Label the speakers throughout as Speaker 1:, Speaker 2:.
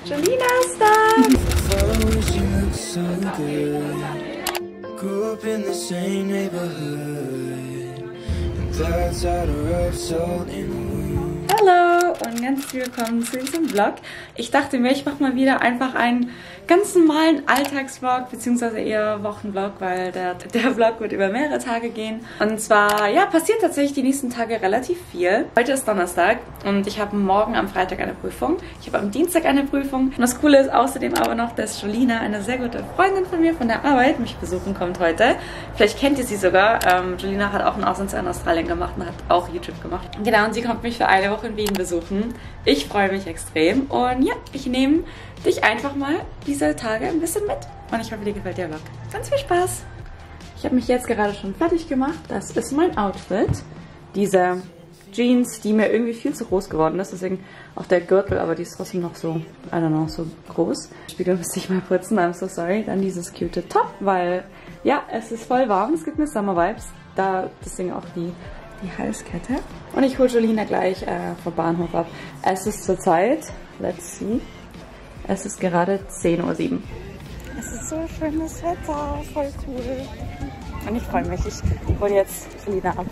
Speaker 1: Jolina ist da! Hallo und ganz willkommen zu diesem Vlog. Ich dachte mir, ich mache mal wieder einfach einen ganz normalen Alltagsvlog, beziehungsweise eher Wochenvlog, weil der Vlog wird über mehrere Tage gehen. Und zwar, ja, passiert tatsächlich die nächsten Tage relativ viel. Heute ist Donnerstag und ich habe morgen am Freitag eine Prüfung. Ich habe am Dienstag eine Prüfung. Und das Coole ist außerdem aber noch, dass Jolina, eine sehr gute Freundin von mir von der Arbeit, mich besuchen kommt heute. Vielleicht kennt ihr sie sogar. Jolina hat auch ein Auslandsjahr in Australien gemacht und hat auch YouTube gemacht. Genau, und sie kommt mich für eine Woche in Wien besuchen. Ich freue mich extrem. Und ja, ich nehme dich einfach mal diese Tage ein bisschen mit. Und ich hoffe, dir gefällt der Vlog. Ganz viel Spaß! Ich habe mich jetzt gerade schon fertig gemacht. Das ist mein Outfit. Diese Jeans, die mir irgendwie viel zu groß geworden ist. Deswegen auch der Gürtel, aber die ist trotzdem noch so, I don't know, so groß. Spiegel müsste ich mal putzen, I'm so sorry. Dann dieses cute Top, weil ja, es ist voll warm. Es gibt mir Summer-Vibes. Da deswegen auch die Halskette. Und ich hole Jolina gleich vom Bahnhof ab. Es ist zurzeit, let's see, es ist gerade 10:07 Uhr. Es ist so schönes Wetter, voll cool. Und ich freue mich, ich hole jetzt Jolina ab.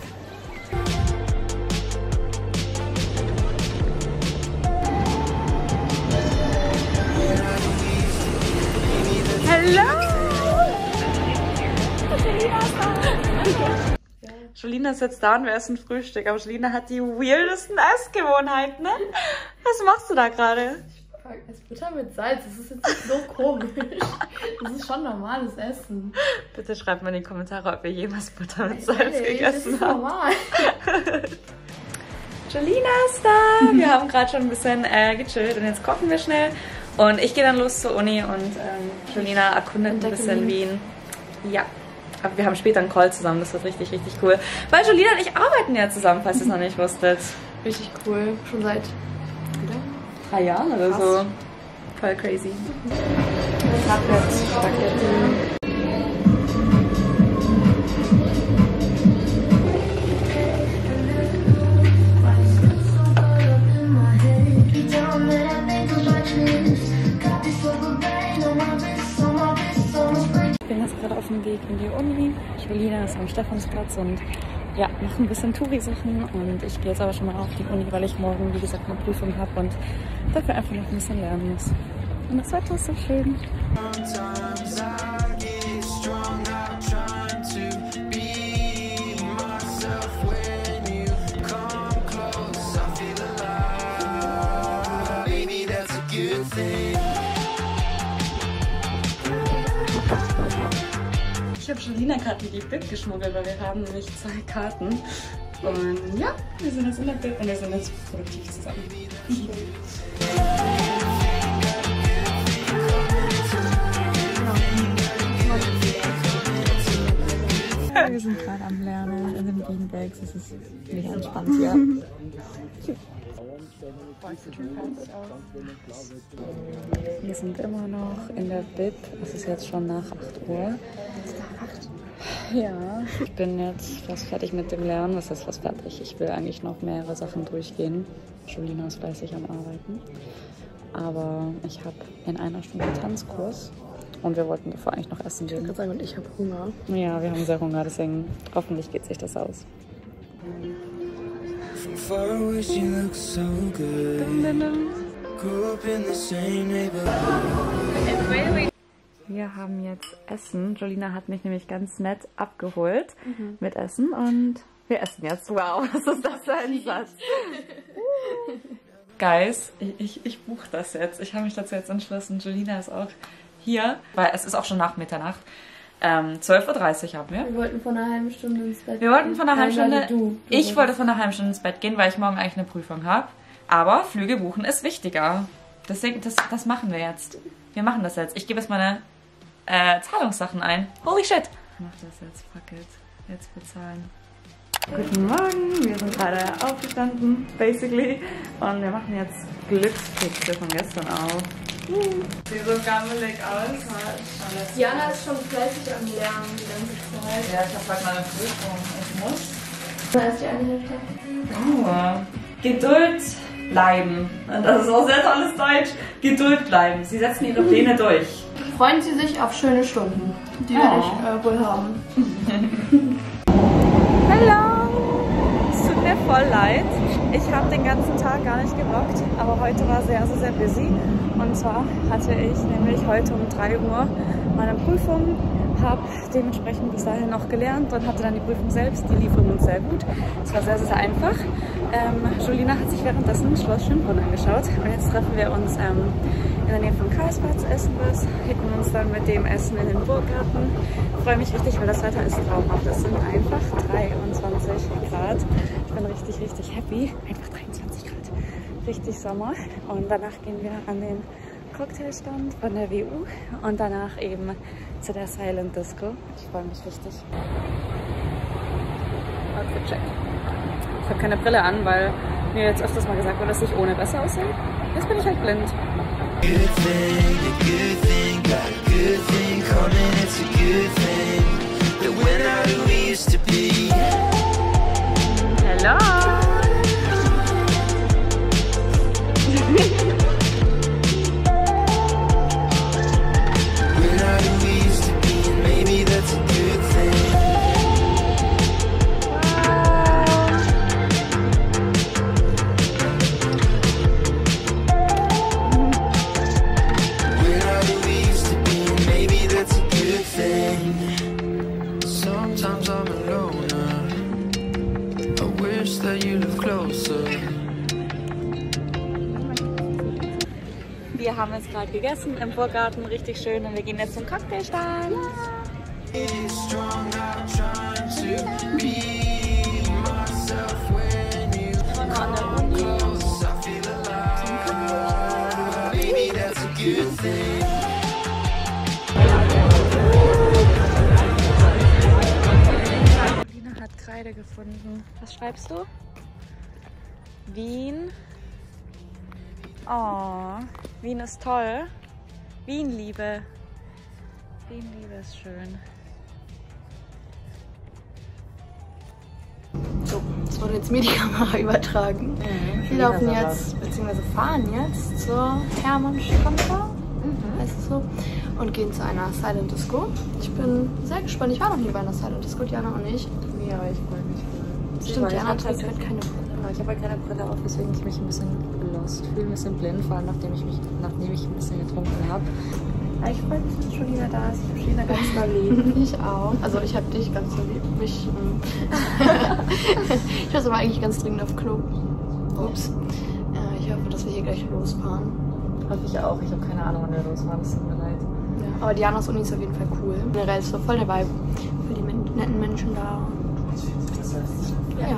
Speaker 1: Hallo! Jolina ist da! Jolina ist jetzt da und wir essen Frühstück, aber Jolina hat die weirdesten Essgewohnheiten, ne? Was machst du da gerade?
Speaker 2: Ich esse Butter mit Salz, das ist jetzt nicht so komisch. Das ist schon normales Essen.
Speaker 1: Bitte schreibt mal in die Kommentare, ob ihr jemals Butter mit Salz gegessen habt.
Speaker 2: Normal.
Speaker 1: Jolina ist da! Wir haben gerade schon ein bisschen gechillt und jetzt kochen wir schnell. Und ich gehe dann los zur Uni und Jolina erkundet ein bisschen Wien. Ja. Aber wir haben später einen Call zusammen, das wird richtig, richtig cool. Weil Jolina und ich arbeiten ja zusammen, falls ihr es noch nicht wusstet.
Speaker 2: Richtig cool. Schon seit
Speaker 1: 3 Jahren oder so. Voll crazy. Ich hab jetzt Spaghetti. Ich bin jetzt gerade auf dem Weg in die Uni. Jolina ist am Stephansplatz und ja, mache ein bisschen Touri-Sachen und ich gehe jetzt aber schon mal auf die Uni, weil ich morgen, wie gesagt, eine Prüfung habe und dafür einfach noch ein bisschen lernen muss. Und das Wetter ist so schön. Ich habe Jolina gerade in die Bib geschmuggelt, weil wir haben nämlich 2 Karten. Und ja, wir sind jetzt in der Bib und wir sind jetzt produktiv zusammen. Wir sind gerade am Lernen in den Beanbags. Es ist mega entspannt hier. Wir sind immer noch in der Bib. Es ist jetzt schon nach 8 Uhr. Ja, ich bin jetzt fast fertig mit dem Lernen. Was heißt fast fertig? Ich will eigentlich noch mehrere Sachen durchgehen. Jolina ist fleißig am Arbeiten. Aber ich habe in einer Stunde Tanzkurs. Und wir wollten davor eigentlich noch essen gehen.
Speaker 2: Ich kann sagen, und ich habe Hunger.
Speaker 1: Ja, wir haben sehr Hunger, deswegen hoffentlich geht sich das aus. Wir haben jetzt Essen. Jolina hat mich nämlich ganz nett abgeholt mit Essen und wir essen jetzt. Wow, was ist das für ein Satz? Guys, ich buche das jetzt. Ich habe mich dazu jetzt entschlossen. Jolina ist auch hier, weil es ist auch schon nach Mitternacht. 12:30 Uhr haben wir.
Speaker 2: Wir wollten von einer halben Stunde ins Bett gehen.
Speaker 1: Wir wollten von einer halben Stunde. Ich wollte von einer halben Stunde ins Bett gehen, weil ich morgen eigentlich eine Prüfung habe. Aber Flüge buchen ist wichtiger. Deswegen, das machen wir jetzt. Wir machen das jetzt. Ich gebe jetzt meine Zahlungssachen ein. Holy shit! Ich mach das jetzt, fuck it. Jetzt bezahlen. Guten Morgen, wir sind gerade aufgestanden, basically. Und wir machen jetzt Glückskekse von gestern auf. Sieht so gammelig aus.
Speaker 2: Jana ist schon fleißig am Lernen die ganze Zeit.
Speaker 1: Ja, ich habe bald meine Prüfung. Ich muss.
Speaker 2: Da ist die eine Hälfte.
Speaker 1: Oh. Geduld bleiben. Das ist auch sehr tolles Deutsch. Geduld bleiben. Sie setzen ihre Pläne durch.
Speaker 2: Freuen Sie sich auf schöne Stunden. Die werde ich wohl haben.
Speaker 1: Hallo! Es tut mir voll leid. Ich habe den ganzen Tag gar nicht gerockt, aber heute war sehr, sehr busy. Und zwar hatte ich nämlich heute um 3 Uhr meine Prüfung, habe dementsprechend bis dahin noch gelernt und hatte dann die Prüfung selbst. Die lief übrigens sehr gut. Es war sehr, sehr einfach. Julina hat sich währenddessen Schloss Schönbrunn angeschaut und jetzt treffen wir uns in der Nähe von Karlsbad zu essen was, hicken uns dann mit dem Essen in den Burggarten. Ich freue mich richtig, weil das Wetter ist traumhaft. Es sind einfach 23 Grad. Ich bin richtig, richtig happy. Einfach 23 Grad. Richtig Sommer. Und danach gehen wir an den Cocktailstand von der WU und danach eben zu der Silent Disco. Ich freue mich richtig. Outfit check. Ich habe keine Brille an, weil mir jetzt öfters mal gesagt wurde, dass ich ohne besser aussehe. Jetzt bin ich halt blind. Hello! Wir haben jetzt gerade gegessen im Burggarten, richtig schön, und wir gehen jetzt zum Cocktailstand. Lina hat Kreide gefunden. Was schreibst du? Wien. Oh, Wien ist toll. Wien-Liebe. Wien-Liebe ist schön.
Speaker 2: So, es wurde jetzt mir die Kamera übertragen. Wir laufen jetzt, beziehungsweise fahren jetzt zur Hermannstraße, heißt es so, und gehen zu einer Silent Disco. Ich bin sehr gespannt. Ich war noch nie bei einer Silent Disco, Diana und ich.
Speaker 1: Nee, aber ich freue mich.
Speaker 2: Stimmt, Diana trägt halt keine Brille.
Speaker 1: Ich habe halt keine Brille auf, weswegen ich mich ein bisschen lost fühle, ein bisschen blind, vor allem nachdem ich ein bisschen getrunken habe. Aber ich freue mich, dass schon wieder da ist. Ich habe Julina ganz doll lieb.
Speaker 2: Ich auch. Also ich habe dich ganz so lieb. Ich muss aber eigentlich ganz dringend auf Klo. Ups. Ich hoffe, dass wir hier gleich losfahren.
Speaker 1: Hoffe ich auch. Ich habe keine Ahnung, wann wir losfahren. Es tut mir leid.
Speaker 2: Ja, aber Dianas Uni ist auf jeden Fall cool. Generell ist so voll der Vibe für die netten Menschen da. Ja.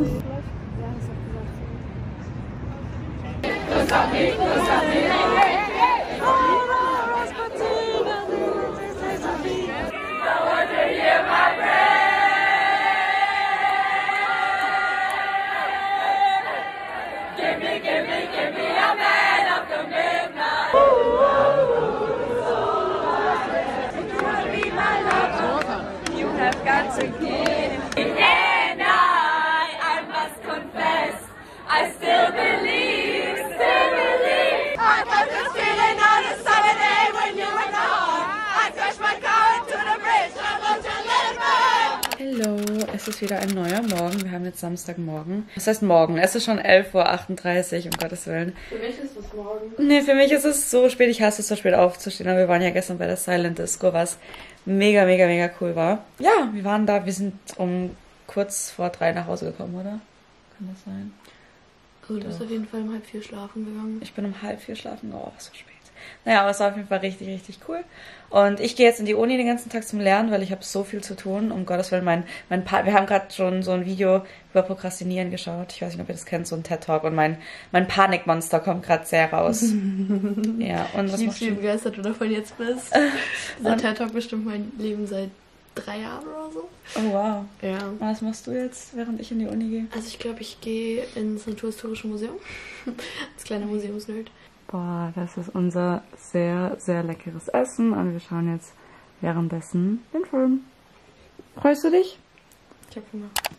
Speaker 1: Hallo, es ist wieder ein neuer Morgen. Wir haben jetzt Samstagmorgen. Was heißt morgen? Es ist schon 11:38 Uhr, um Gottes Willen.
Speaker 2: Für mich ist es morgen.
Speaker 1: Nee, für mich ist es so spät. Ich hasse es, so spät aufzustehen. Aber wir waren ja gestern bei der Silent Disco, was mega, mega, mega cool war. Ja, wir waren da. Wir sind um kurz vor 3 nach Hause gekommen, oder? Kann das sein?
Speaker 2: Also du bist auf jeden Fall um 3:30 schlafen gegangen.
Speaker 1: Ich bin um 3:30 schlafen. Oh, so spät. Naja, aber es war auf jeden Fall richtig, richtig cool. Und ich gehe jetzt in die Uni den ganzen Tag zum Lernen, weil ich habe so viel zu tun. Um Gottes Willen, wir haben gerade schon so ein Video über Prokrastinieren geschaut. Ich weiß nicht, ob ihr das kennt, so ein TED-Talk. Und mein Panikmonster kommt gerade sehr raus. Ja, und was machst du?
Speaker 2: Wie begeistert du davon jetzt bist. Dieser TED-Talk bestimmt mein Leben seit 3 Jahren oder so.
Speaker 1: Oh, wow.
Speaker 2: Ja.
Speaker 1: Was machst du jetzt, während ich in die Uni gehe?
Speaker 2: Also ich glaube, ich gehe ins Naturhistorische Museum. Als kleiner Museumsnerd.
Speaker 1: Boah, das ist unser sehr, sehr leckeres Essen. Und wir schauen jetzt währenddessen den Film. Freust du dich?
Speaker 2: Ich habe Hunger.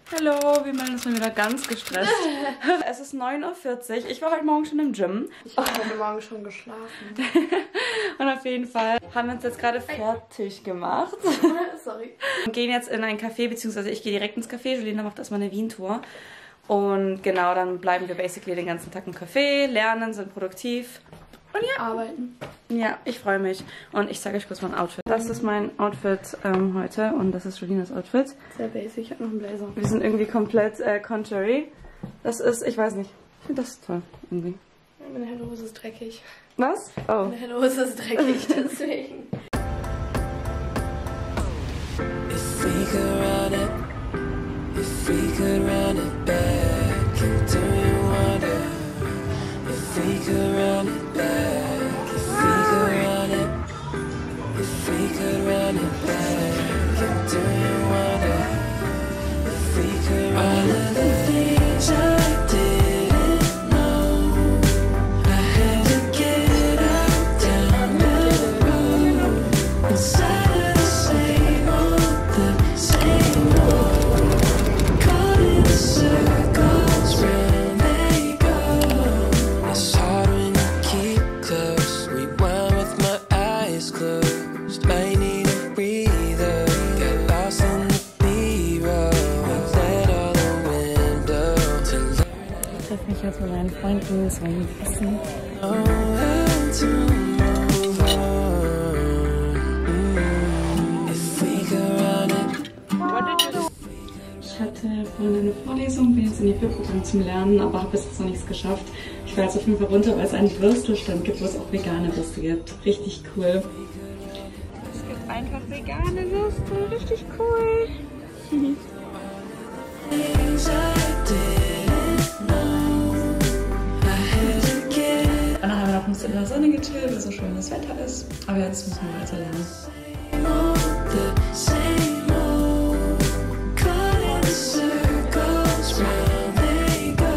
Speaker 1: Hallo, wir melden uns mal wieder ganz gestresst. Es ist 9:40 Uhr. Ich war heute Morgen schon im Gym.
Speaker 2: Ich habe heute Morgen schon geschlafen.
Speaker 1: Und auf jeden Fall haben wir uns jetzt gerade fertig gemacht.
Speaker 2: Sorry.
Speaker 1: Und gehen jetzt in ein Café, beziehungsweise ich gehe direkt ins Café. Julina macht erstmal eine Wien-Tour. Und genau, dann bleiben wir basically den ganzen Tag im Café, lernen, sind produktiv. Und ja.
Speaker 2: Arbeiten.
Speaker 1: Ja, ich freue mich. Und ich zeige euch kurz mein Outfit. Das ist mein Outfit heute und das ist Julinas Outfit.
Speaker 2: Sehr basic, ich habe noch einen Blazer.
Speaker 1: Wir sind irgendwie komplett contrary. Das ist, ich weiß nicht, ich finde das toll irgendwie.
Speaker 2: Meine helle Hose ist dreckig.
Speaker 1: Was? Oh.
Speaker 2: Meine helle Hose ist dreckig, deswegen.
Speaker 3: If we could run it, if we could run it back, do you wonder? If we could run it back, if we could run it, if we could run it back, do you wonder? If we could run it back. I didn't know I had to get out down the road inside the same old, caught in circles round they go. It's hard when you keep close. Rewind with my eyes closed. Might need a breather. Get lost in the B-roll. Let all the wind blow to learn.
Speaker 1: Ich treffe mich jetzt mit meinen Freunden zum Essen.
Speaker 3: How to move on. If we could run it.
Speaker 1: Ich hatte vorhin eine Vorlesung, bin jetzt in die Bierprogramm zum Lernen, aber habe bis jetzt noch nichts geschafft. Ich war jetzt auf jeden Fall runter, weil es einen Würstelstand gibt, wo es auch vegane Würste gibt. Richtig cool. Es gibt einfach vegane Würste. Richtig cool.
Speaker 3: Things I didn't know I had to get
Speaker 1: Und dann haben wir noch ein bisschen in der Sonne gechillt, weil so schön das Wetter ist. Aber jetzt müssen wir weiter lernen.
Speaker 3: the same old, caught in circles round they go.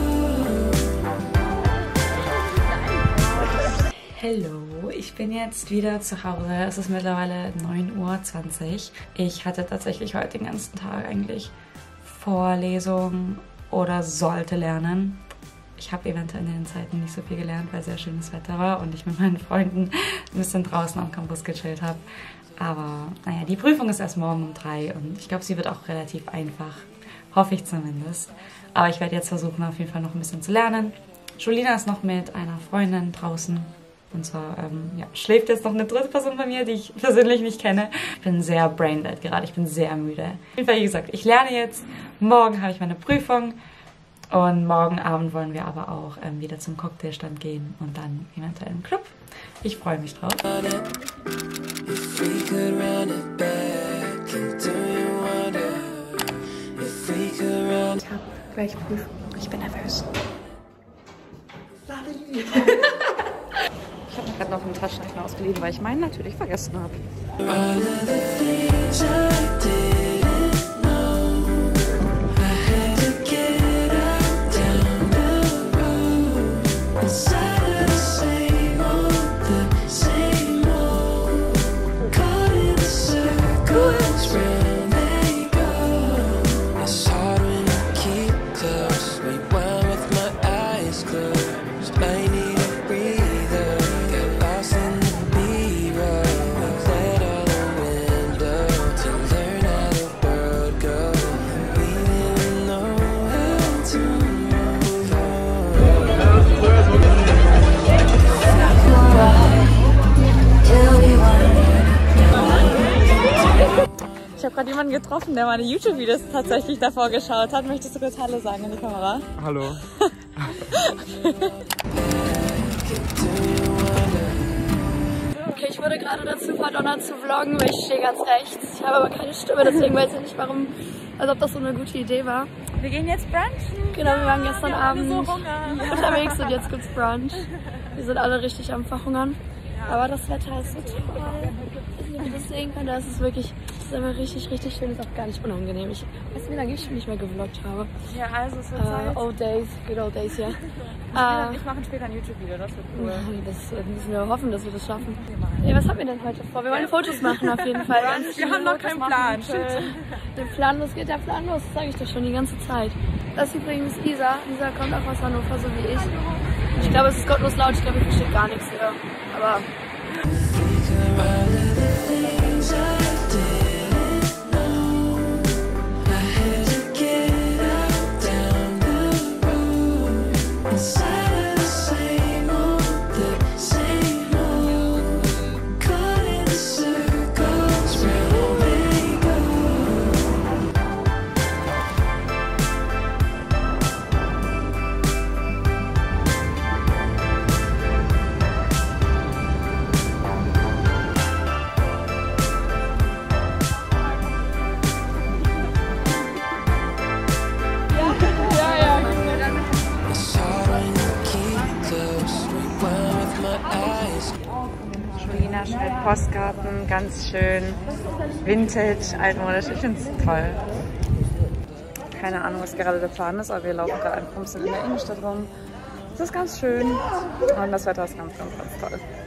Speaker 1: Hallo, ich bin jetzt wieder zu Hause. Es ist mittlerweile 9:20 Uhr. Ich hatte tatsächlich heute den ganzen Tag eigentlich Vorlesung oder sollte lernen. Ich habe eventuell in den Zeiten nicht so viel gelernt, weil sehr schönes Wetter war und ich mit meinen Freunden ein bisschen draußen am Campus gechillt habe. Aber naja, die Prüfung ist erst morgen um 3 und ich glaube, sie wird auch relativ einfach. Hoffe ich zumindest. Aber ich werde jetzt versuchen, auf jeden Fall noch ein bisschen zu lernen. Julina ist noch mit einer Freundin draußen. Und zwar ja, schläft jetzt noch eine dritte Person bei mir, die ich persönlich nicht kenne. Ich bin sehr braindead gerade, ich bin sehr müde. Auf jeden Fall, wie gesagt, ich lerne jetzt. Morgen habe ich meine Prüfung. Und morgen Abend wollen wir aber auch wieder zum Cocktailstand gehen und dann eventuell im Club. Ich freue mich drauf.
Speaker 3: If we could run it back, do you wonder? If we could run
Speaker 2: Ich habe gleich Prüfung. Ich bin nervös.
Speaker 1: Ich habe mir gerade noch einen Taschenrechner ausgeliehen, weil ich meinen natürlich vergessen habe.
Speaker 3: all of the things I didn't know. I had to get out down the road inside the same old, caught in circles round they go. It's hard when you keep close. Rewind with my eyes closed. Might need a breather. Get lost in the B-roll. Let all the wind blow to learn how the world goes. We didn't know how to move
Speaker 1: Ich habe gerade jemanden getroffen, der meine YouTube-Videos tatsächlich davor geschaut hat. Möchtest du kurz Hallo sagen in die Kamera?
Speaker 4: Hallo.
Speaker 2: Okay, ich wurde gerade dazu verdonnert zu vloggen, weil ich stehe ganz rechts. Ich habe aber keine Stimme, deswegen weiß ich nicht warum, also ob das so eine gute Idee war.
Speaker 1: Wir gehen jetzt brunchen.
Speaker 2: Genau, wir waren gestern Abend unterwegs und jetzt gibt's Brunch. Wir sind alle richtig am Verhungern. Aber das Wetter ist so toll. Ich weiß nicht, ob ihr das sehen könnt, es ist wirklich ist aber richtig, richtig schön. Ist auch gar nicht unangenehm. Ich weiß nicht, wie lange ich schon nicht mehr gevloggt habe.
Speaker 1: Ja, also es wird Zeit.
Speaker 2: Old days, good old days, ja.
Speaker 1: Ich mache später ein YouTube-Video, das wird cool.
Speaker 2: Das müssen wir hoffen, dass wir das schaffen. Hey, was haben wir denn heute vor? Wir wollen Fotos machen auf jeden Fall.
Speaker 1: Wir haben noch keinen Plan.
Speaker 2: Der Plan los geht, der Plan los, das sage ich doch schon die ganze Zeit. Das ist übrigens Lisa. Lisa kommt auch aus Hannover, so wie ich. Ich glaube, es ist gottlos laut, ich glaube, ich verstehe gar nichts hier. Aber...
Speaker 1: Postkarten, ganz schön vintage, altmodisch. Ich finde es toll. Keine Ahnung, was gerade der Plan ist, aber wir laufen gerade ein bisschen in der Innenstadt rum. Es ist ganz schön und das Wetter ist ganz, ganz, ganz toll.